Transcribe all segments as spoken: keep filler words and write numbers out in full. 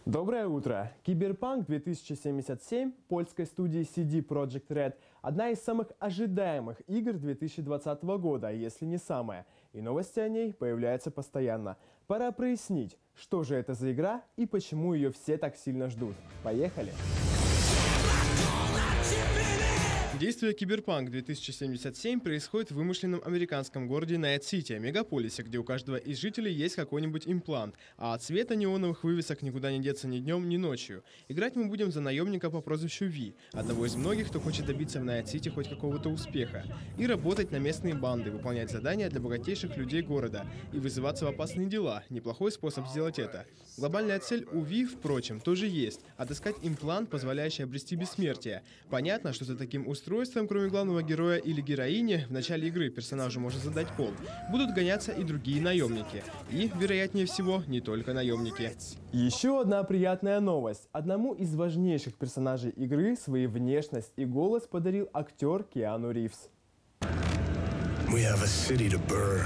Доброе утро! Киберпанк две тысячи семьдесят семь польской студии си ди Projekt Red – одна из самых ожидаемых игр две тысячи двадцатого года, если не самая. И новости о ней появляются постоянно. Пора прояснить, что же это за игра и почему ее все так сильно ждут. Поехали! Действие Киберпанк две тысячи семьдесят семь происходит в вымышленном американском городе Найт-Сити, мегаполисе, где у каждого из жителей есть какой-нибудь имплант, а от цвета неоновых вывесок никуда не деться ни днем, ни ночью. Играть мы будем за наемника по прозвищу Ви, одного из многих, кто хочет добиться в Найт-Сити хоть какого-то успеха, и работать на местные банды, выполнять задания для богатейших людей города и вызываться в опасные дела. Неплохой способ сделать это. Глобальная цель у Ви, впрочем, тоже есть – отыскать имплант, позволяющий обрести бессмертие. Понятно, что за таким устройством Устройством, кроме главного героя или героини, в начале игры персонажу можно задать пол. Будут гоняться и другие наемники. И, вероятнее всего, не только наемники. Еще одна приятная новость. Одному из важнейших персонажей игры свои внешность и голос подарил актер Киану Ривз. We have a city to burn.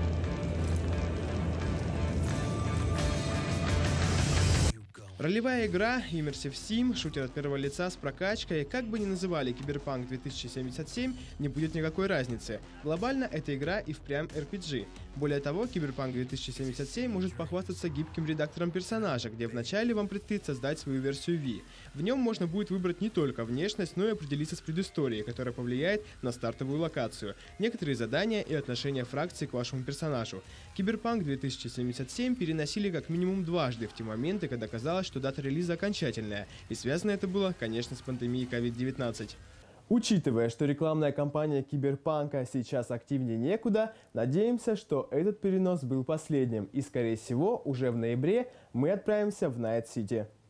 Ролевая игра, Immersive Sim, шутер от первого лица с прокачкой, как бы ни называли Киберпанк две тысячи семьдесят семь, не будет никакой разницы. Глобально эта игра и впрямь эр пи джи. Более того, Киберпанк две тысячи семьдесят семь может похвастаться гибким редактором персонажа, где вначале вам предстоит создать свою версию Ви. В нем можно будет выбрать не только внешность, но и определиться с предысторией, которая повлияет на стартовую локацию, некоторые задания и отношения фракции к вашему персонажу. Киберпанк две тысячи семьдесят семь переносили как минимум дважды в те моменты, когда казалось, что дата релиза окончательная, и связано это было, конечно, с пандемией ковид девятнадцать. Учитывая, что рекламная кампания Киберпанка сейчас активнее некуда, надеемся, что этот перенос был последним, и, скорее всего, уже в ноябре мы отправимся в Найт-Сити.